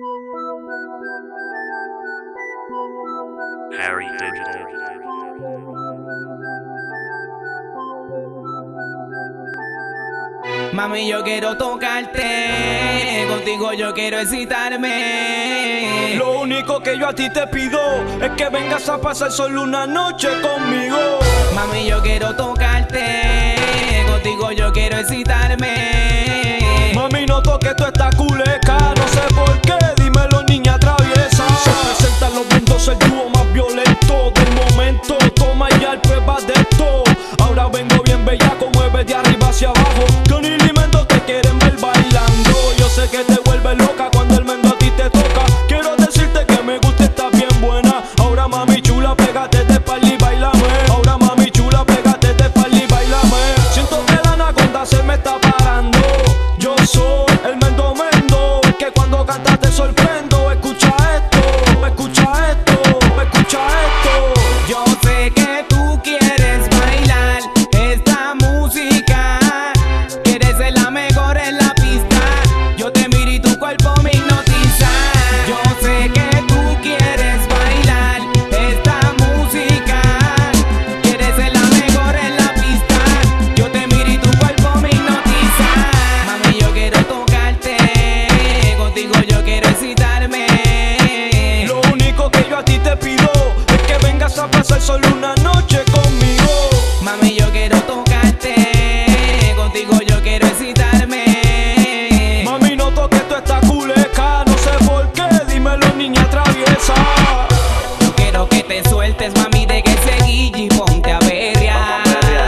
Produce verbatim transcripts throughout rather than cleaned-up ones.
Harry Digital. Mami, yo quiero tocarte, contigo yo quiero excitarme. Lo único que yo a ti te pido es que vengas a pasar solo una noche conmigo. Mami, yo quiero tocarte, contigo yo quiero excitarme. Mami, noto que tú estás culeca, no sé por qué, dímelo niña traviesa. Se presentan los mundos, el dúo más violento del momento. Toma ya el prueba de esto. Ahora vengo bien bellaco, mueve de arriba hacia abajo. Con el alimento te quieren ver bailando. Yo sé que te vuelve loca cuando el mendo a ti te toca. Quiero decirte que me gusta, estás bien buena. Ahora mami chula, pégate de espalda y bailame. Ahora mami chula, pégate de espalda y bailame. Siento que la anaconda se me está parando. Yo soy el mendo mendo, es que cuando cantas te sorprendo. Escucha esto, escucha esto, escucha esto. Yo sé que tú quieres bailar esta música, quieres ser la mejor en la pista. Yo te miro y tu cuerpo me hipnotiza. Yo sé que tú quieres bailar esta música, quieres ser la mejor en la pista. Yo te miro y tu cuerpo me hipnotiza. Mami, yo quiero tocarte, contigo yo quiero excitarme. Lo único que yo a ti te pido es que vengas a pasar solo una noche conmigo. Mami, yo quiero tocarte, contigo yo quiero excitarme. Mami, noto que tú estás culeca, no sé por qué, dímelo niña traviesa. Yo quiero que te sueltes, mami, de que ese guille y ponte a berrear.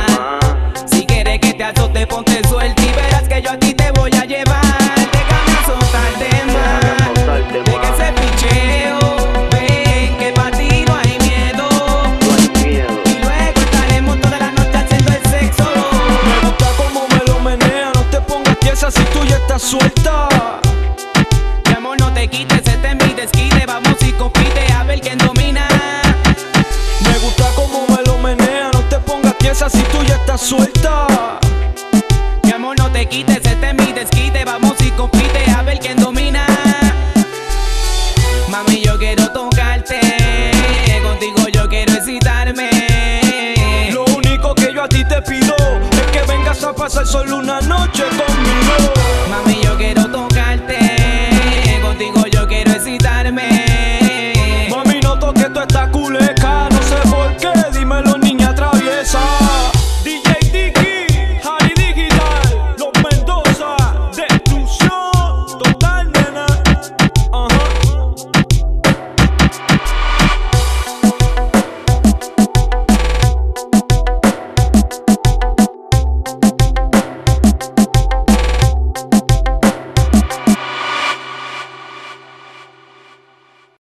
Si quieres que te azote, ponte suelta y verás que yo a ti te voy a llevar. Déjame azotarte más, de que ese picheo, ven que pa' ti no hay miedo. Y luego estaremos toda la noche haciendo el sexo. Me gusta como me lo menea, no te pongas tiesa si tú ya estás suelta. Mi amor, no te quites, este es mi desquite. Vamos y compite a ver quién domina. Me gusta como me lo menea, no te pongas tiesa si tú ya estás suelta. Mi amor, no te quites, este es mi desquite. Vamos y compite a ver quién domina. Mami, yo quiero tocarte, contigo yo quiero excitarme. Lo único que yo a ti te pido es que vengas a pasar solo una noche conmigo.